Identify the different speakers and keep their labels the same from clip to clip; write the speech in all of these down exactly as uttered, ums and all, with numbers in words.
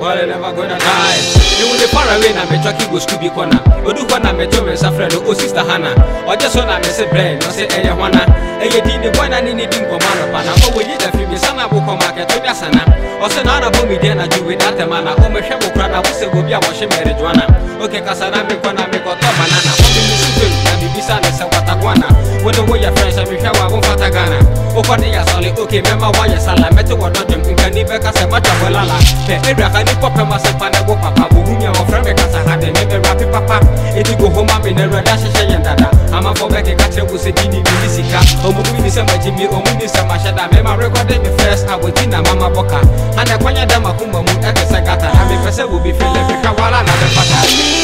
Speaker 1: well I never gonna die. You will far away na me chucky go Scooby corner. Odu corner me to me safred o sister Hannah. Or just one me say brain, no say eye wana. Eye di ni boy na ni ni din command pana. O we the film sana bo come market to dia sana. O say na na bo me dey na do without the man. O me hwe bo kra na bo say go bia wo hwe me rejuana. Okay kasana me kona me ko to banana. O me mi suzu na bi bisa na se watakwana. When the way your friends me hwe wa go fatagana. O ko dey asole okay mema wa ya sala meto wo do dem nkani be ka se macha welala. Pe edra ka ni pop ma se pana go papa bo hu mi o friend me kasa ha de me be rap papa. Eti go home me na rada hye hye dada. Ama for back ka tre go se dini ni sika. O mu ni se ma jimi o mu ni se ma shada me ma record me first aboti na mama boka. Ana kwanya da makumba mu e se gata. Na me pese wo bi feel me ka wala na be fata.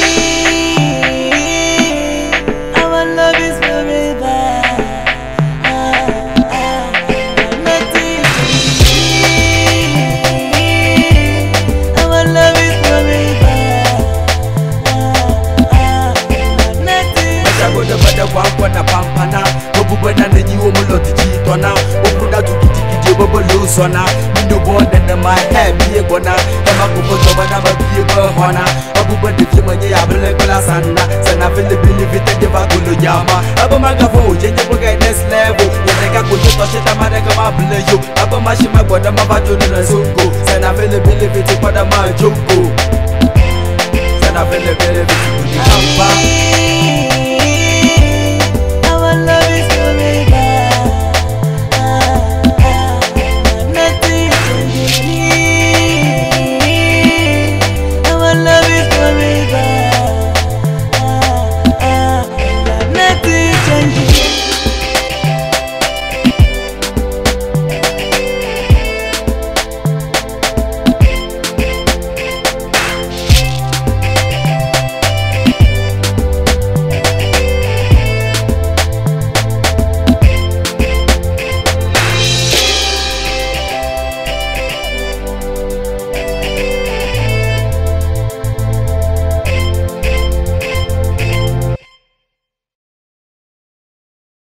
Speaker 2: Our love is forever.
Speaker 3: Wana pampana obuba na nyi wo mulo tiji tona obuda tu kitiki bobo losona mindo bonde na my head be gona kama ko boto bana ba bi go hona obuba de fi manye ya bele bela sanna sana fele bili vite de ba gulo yama abo maga fo jenje bo ga next level ye ka ko to sheta mane kama bele yo abo ma shima goda ma ba jo na songo sana fele bili vite pada ma joko sana fele bili vite amba